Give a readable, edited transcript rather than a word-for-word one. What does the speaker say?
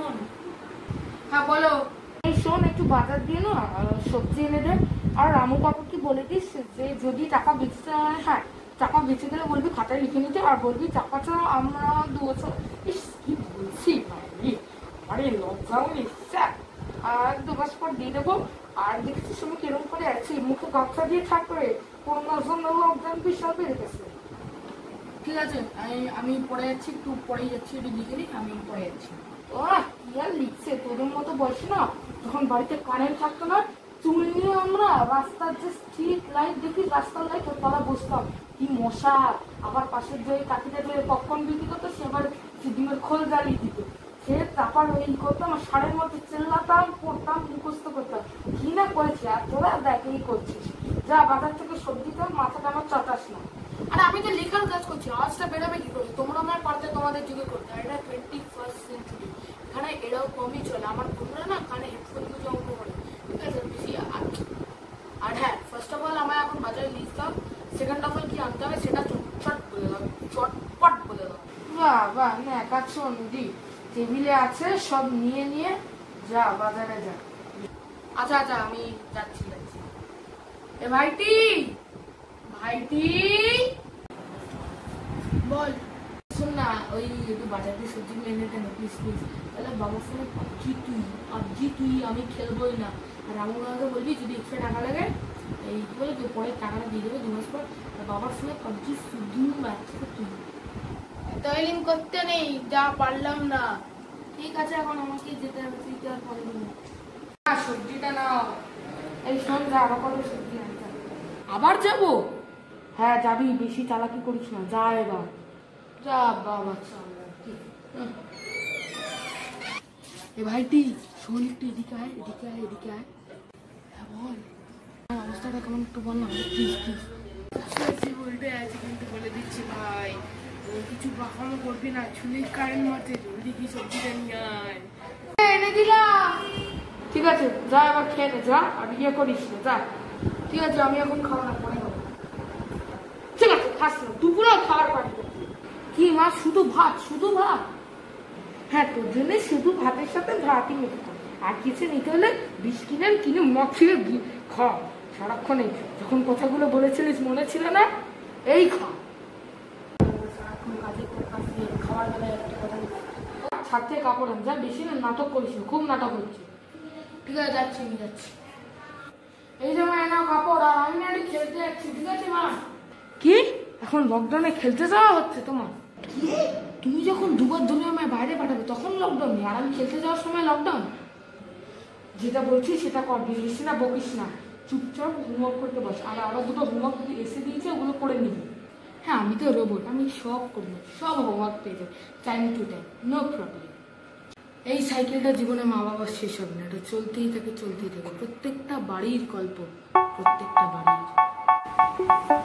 শোন। হ্যাঁ বলো। এই শোন, একটু বাজার দিয়ে না সবজি এনে দে। আর রামু কাকুকে বলে দিস যে যদি টাকা বেঁচতে হয়, হ্যাঁ টাকা বেঁচে গেলে বলবি খাতায় লিখে নিতে, আর বলবি টাকাটা আমরা 2 বছর। ইস কি বলছি ভাই, আরে লকডাউন এসছে, আর 2 মাস পর দিয়ে দেবো। আর দেখছিস আমি কিরম করে আছি, মুখে গামছা দিয়ে থাকবে, করোনার জন্য লকডাউন বিশাল বেড়ে গেছে। ঠিক আছে, আমি পরে যাচ্ছি, একটু পরেই যাচ্ছি, একটু লিখে নিই, আমি পরে যাচ্ছি। ও কি আর লিখছে, তোদের মতো বয়স না তখন বাড়িতে কারেন্ট থাকতো না, চুল নিয়ে আমরা রাস্তার যে স্ট্রিট লাইট দেখি, রাস্তার লাইট ওর তলা বসতাম, কি মশা। আবার পাশের যে কাকিটা যে পপকর্ন বিক্রি করতো, সে আবার ডিমের খোল জ্বালিয়ে দিত, সে তারপর এই করতাম, সারের মধ্যে চেল্লাতাম, পড়তাম, মুখস্থ করতাম, কি না করেছি। আর তোরা দেখ এই করছিস, যা বাজার থেকে সবজি তো মাথাটা আমার চটাস না। আর আমি তো লেখার কাজ করছি, আওয়াজটা বেরোবে কি করে? তোমরা আমার পারতে তোমাদের যুগে করতে, আর এটা 21st সেঞ্চুরি, এখানে এটাও কমই চলে। আমার বন্ধুরা না কানে হেডফোন গুলো অঙ্ক করে, ঠিক আছে বেশি। আর হ্যাঁ, ফার্স্ট অফ অল আমায় এখন বাজারে লিস্ট দাও, সেকেন্ড অফ অল কি আনতে হবে সেটা চটপট বলে দাও, চটপট বলে দাও। বাহ বাহ, না একাচ্ছ নদী টেবিলে আছে, সব নিয়ে নিয়ে যা বাজারে যা। আচ্ছা আচ্ছা, আমি যাচ্ছি যাচ্ছি। এ ভাইটি, ভাইটি বল। শোন না, ওই একটু বাজার দিয়ে সবজিগুলো এনে দেন প্লিজ প্লিজ। তাহলে বাবার ফোনে পাবজি তুই আমি খেলবোই না। আর আমার বাবাকে বলবি যদি এক্সট্রা টাকা লাগে, এই কি বলে তুই পরে টাকাটা দিয়ে দেবে 2 মাস পর। আর বাবার ফোনে পাবজি শুধু ম্যাচ তুই তাইলিং করতে নেই, যা পারলাম না। ঠিক আছে, এখন আমাকে যেতে হবে, তুই তো আর পরে দিবি না। সবজিটা নাও। এই শোন, যা আবার কত সবজি আনতে হবে। আবার যাবো? হ্যাঁ যাবি, বেশি চালাকি করিস না, যা এবার যা বাবা। এ ভাইটি শোন, একটু এদিকে আয়, এদিকে আয়, এদিকে আয়। হ্যাঁ বল, অবস্থাটা কেমন একটু বল না প্লিজ প্লিজ। সত্যি বলতে আছি কিন্তু বলে দিচ্ছি ভাই, কিছু বাহানো করবি না, ছুলি কারেন্ট মারছে, জলদি কি সবজিটা নিয়ে আয়। এনে দিলাম। ঠিক আছে যা, এবার খেয়ে নে যা, আর ইয়ে করিস না যা। ঠিক আছে, আমি এখন খাবো না, পরে খাবো। ঠিক আছে খাস না, দুপুরে খাবার পানি। কি মা, শুধু ভাত? শুধু ভাত? হ্যাঁ তোর জন্য শুধু ভাতের সাথে ভাতই মেখে খাও, আর কিছু নিতে হলে বিষ কিনে মাখিয়ে খা সারাক্ষণে। যখন কথাগুলো বলেছিলিস মনে ছিল না? এই খা সারাক্ষণ কাজের পর কাজ, খাওয়ার বেলায় একটা কথা ছাদ থেকে কাপড় আন, যা বেশি না নাটক করিস, খুব নাটক হচ্ছে। ঠিক আছে যাচ্ছি, আমি যাচ্ছি। এই যে মা এনাও কাপড়, আর আমি না খেলতে যাচ্ছি, ঠিক আছে মা? কি এখন লকডাউনে খেলতে যাওয়া হচ্ছে তোমার? তুমি যখন দুবার ধরে আমায় বাইরে পাঠাবে তখন লকডাউন নেই, আর আমি খেলতে যাওয়ার সময় লকডাউন? যেটা বলছি সেটা কর, বেশি না বকিস না, চুপচাপ হোমওয়ার্ক করতে বস। আর আবার দুটো হোমওয়ার্ক এসে দিয়েছে, ওগুলো করে নিবি। হ্যাঁ আমি তো রোবট, আমি সব করবো, সব হোমওয়ার্ক পেয়ে যাই time to time, no problem. এই সাইকেলটা জীবনে মা বাবার শেষ হবে না, এটা চলতেই থাকে চলতেই থাকে, প্রত্যেকটা বাড়ির গল্প, প্রত্যেকটা বাড়ির।